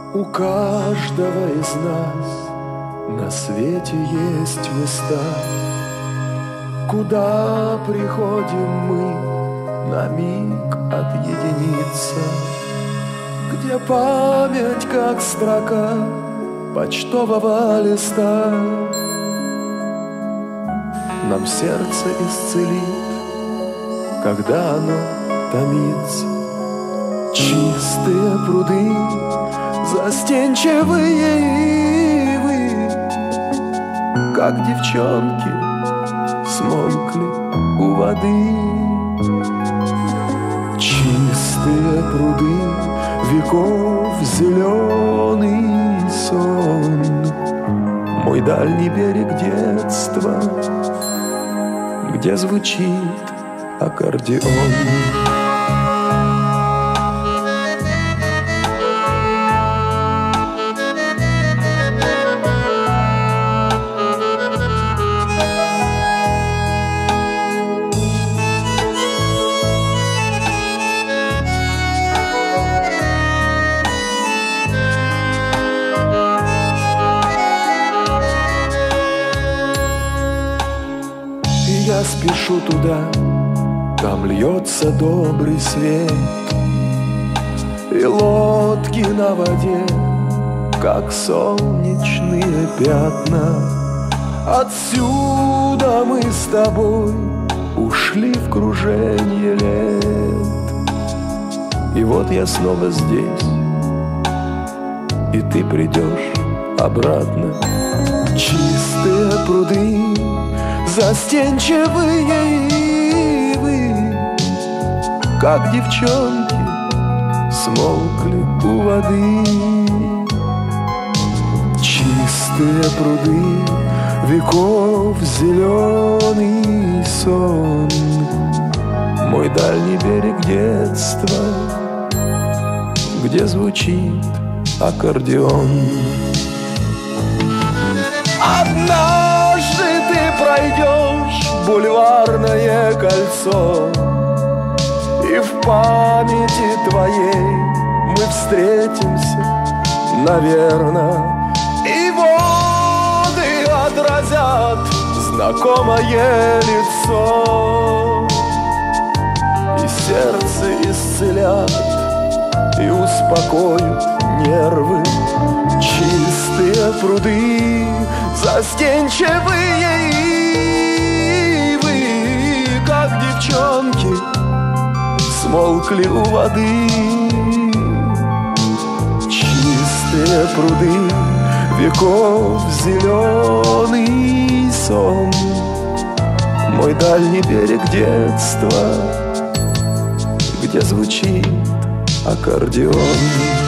У каждого из нас на свете есть места, куда приходим мы на миг отъединиться, где память, как строка почтового листа, нам сердце исцелит, когда оно томится. Чистые пруды, застенчивые ивы, как девчонки, смолкли у воды. Чистые пруды, веков зеленый сон, мой дальний берег детства, где звучит аккордеон. Я спешу туда, там льется добрый свет, и лодки на воде, как солнечные пятна. Отсюда мы с тобой ушли в круженье лет, и вот я снова здесь, и ты придешь обратно. Чистые пруды, застенчивые ивы, как девчонки, смолкли у воды. Чистые пруды, веков зеленый сон, мой дальний берег детства, где звучит аккордеон. Однажды ты пройдешь бульварное кольцо, и в памяти твоей мы встретимся, наверно, и воды отразят знакомое лицо, и сердце исцелят, и успокоят нервы. Чистые пруды, застенчивые ивы, как девчонки, смолкли у воды. Чистые пруды, веков зеленый сон, мой дальний берег детства, где звучит аккордеон.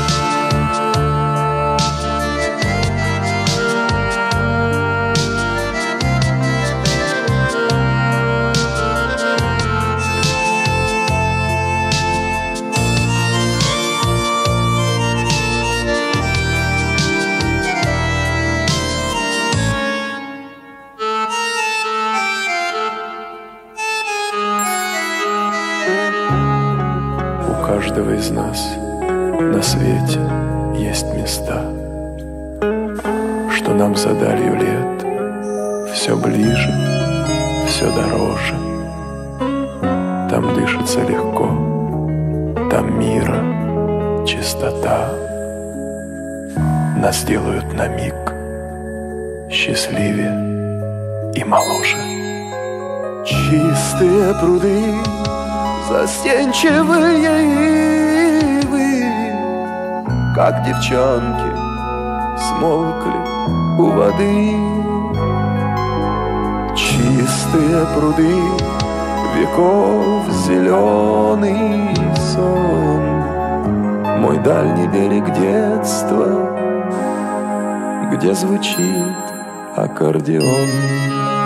У каждого из нас на свете есть места, что нам за далью лет все ближе, все дороже. Там дышится легко, там мира чистота. Нас делают на миг счастливее и моложе. Чистые пруды, застенчивые ивы, как девчонки, смолкли у воды. Чистые пруды, веков зеленый сон, мой дальний берег детства, где звучит аккордеон.